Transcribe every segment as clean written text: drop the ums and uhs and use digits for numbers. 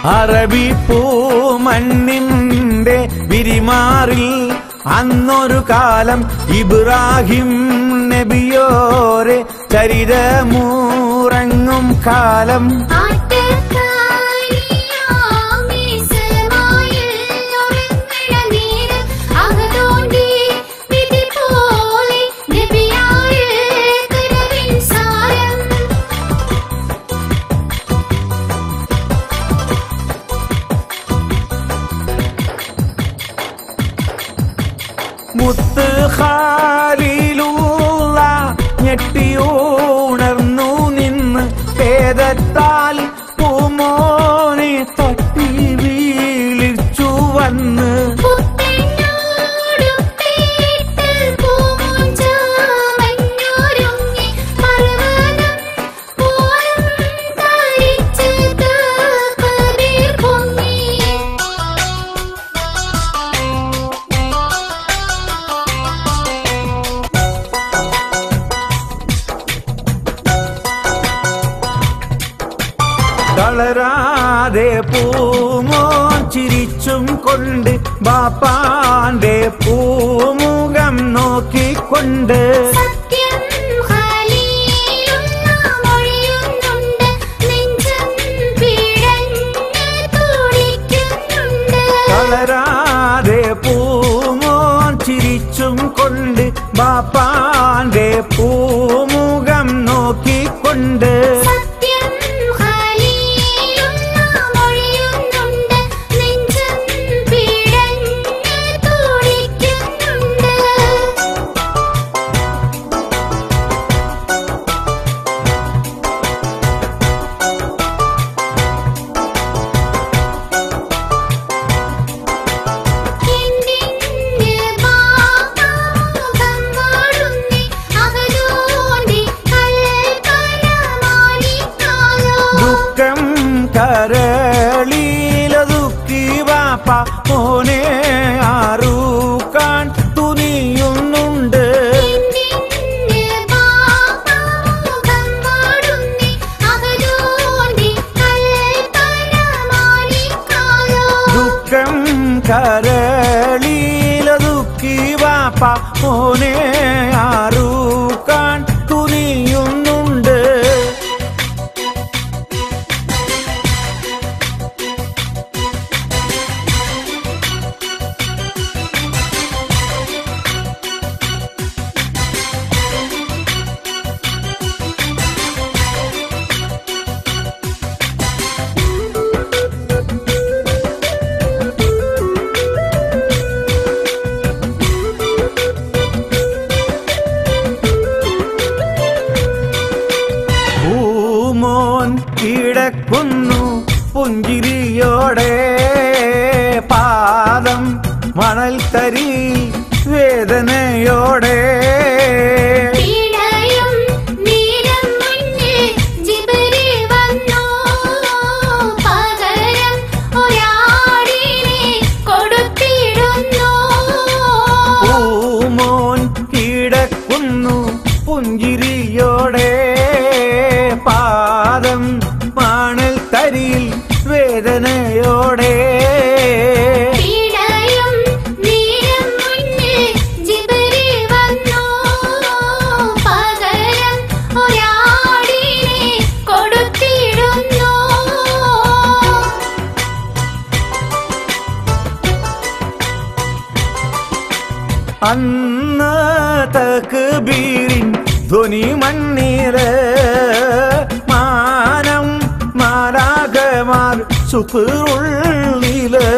അറബി പൂമണ്ണിന്റെ വിരിമാറിൽ അന്നൊരു കാലം ഇബ്രാഹിം നബിയോരെ ചരിതമൂറങ്ങും കാലം മുത്ത് ഖാലിലുള്ള ഞെട്ടിയുണർന്നു നിന്ന് പേദത്താൽ പൂമോനെ തട്ടി വീളിച്ചു വന്ന് തളരാതെ പൂമോൻ ചിരിച്ചും കൊണ്ട് ബാപ്പാന്റെ പൂമുഖം നോക്കിക്കൊണ്ട് തളരാതെ പൂമോൻ ചിരിച്ചും കൊണ്ട് ബാപ്പാന്റെ പൂമുഖം നോക്കിക്കൊണ്ട് കരളിലതുക്കി വാപ്പ മോനെ ആറൂക്കാൻ തുനിയുന്നുണ്ട് ദുഃഖം കരളിലതുക്കി വാപ്പ മോനെ ആറൂക്കാൻ തുനിയുന്നുണ്ട് കിടക്കുന്നു പുഞ്ചിരിയോടെ പാദം മണൽ തരി വേദനയോടെ പൂമോൻ കിടക്കുന്നു പുഞ്ചിരിയോടെ പാദം മണൽ തരിയിൽ വേദനയോടെ അന്ന് തക്ബീരിൻ ധ്വനി മണ്ണില് മാനം മാലാഖമാർ ശുക്റുള്ളില്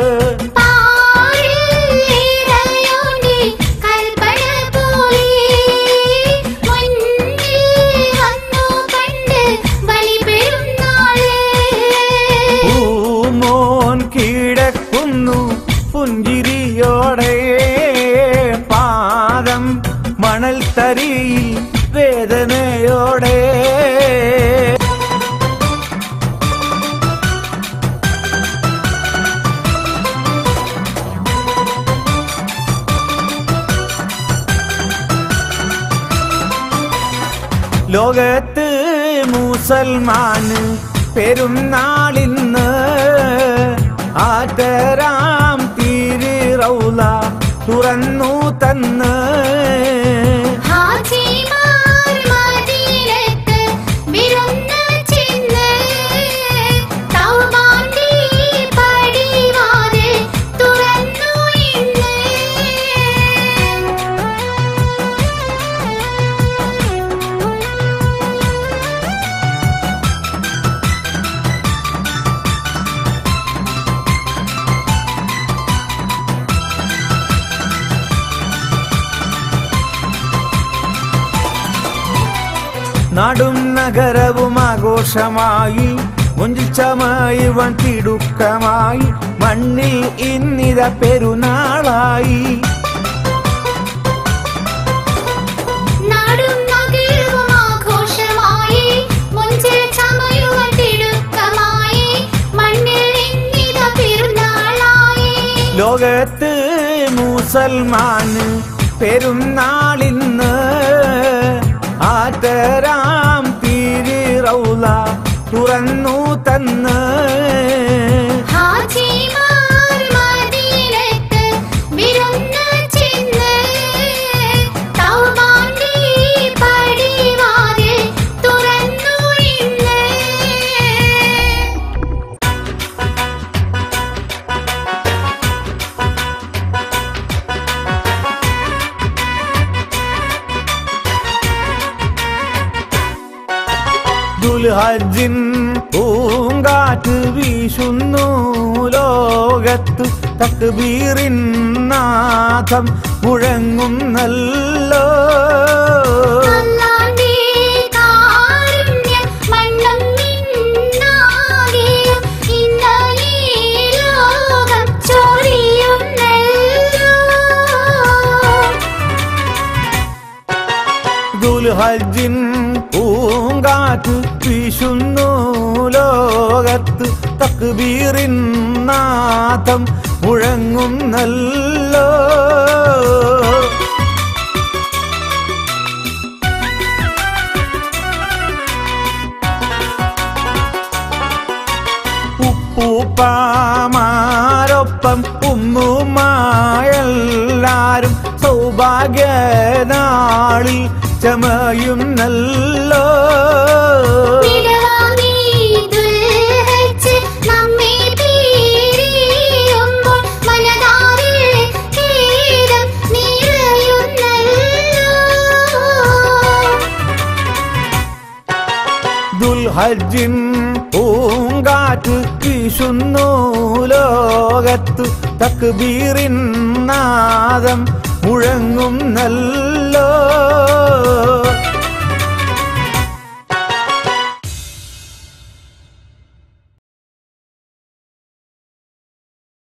പൂമോൻ കിടക്കുന്നു പുഞ്ചിരിയോടെ പാദം മണൽ തരിയിൽ വേദനയോടെ ലോകത്ത് മുസൽമാന് പെരുന്നാളിന്ന് ആറ്റരാം തീരി റൗള തുറന്നു തന്ന് നാടും നഗരവും ആഘോഷമായി മുഞ്ചിച്ചമായി വൻ തിടുക്കമായി മണ്ണിൽ ഇന്നിത പെരുന്നാളായി നാടും നഗരവും ആഘോഷമായി മുഞ്ചിച്ചമായി വൻ തിടുക്കമായി മണ്ണിൽ ഇന്നിത പെരുന്നാളായി ലോകത്ത് മുസൽമാന് പെരുന്നാളിന്ന് ആറ്റരാം തീരി റൗള തുറന്നു തന്ന് ദുൽഹജ്ജിൻ പൂങ്കാറ്റ് വീശുന്നു ലോകത്ത് തക്ബീറിൻ നാദം മുഴങ്ങുന്നല്ലോ ദുൽഹജ്ജിൻ പൂങ്കാറ്റ് വീശുന്നു ലോകത്ത് തക്ബീറിൻ നാദം മുഴങ്ങുന്നല്ലോ ഉപ്പൂപ്പാമാരൊപ്പം ഉമ്മുമായെല്ലാരും സൗഭാഗ്യനാളിൽ ചമയുന്നല്ലോ ദുൽഹജ്ജിൻ പൂങ്കാറ്റ് വീശുന്നു ലോകത്ത് തക്ബീറിൻ നാദം മുഴങ്ങുന്നല്ലോ